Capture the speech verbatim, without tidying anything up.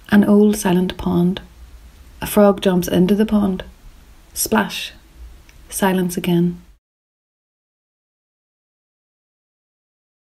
An old silent pond. A frog jumps into the pond. Splash. Silence again.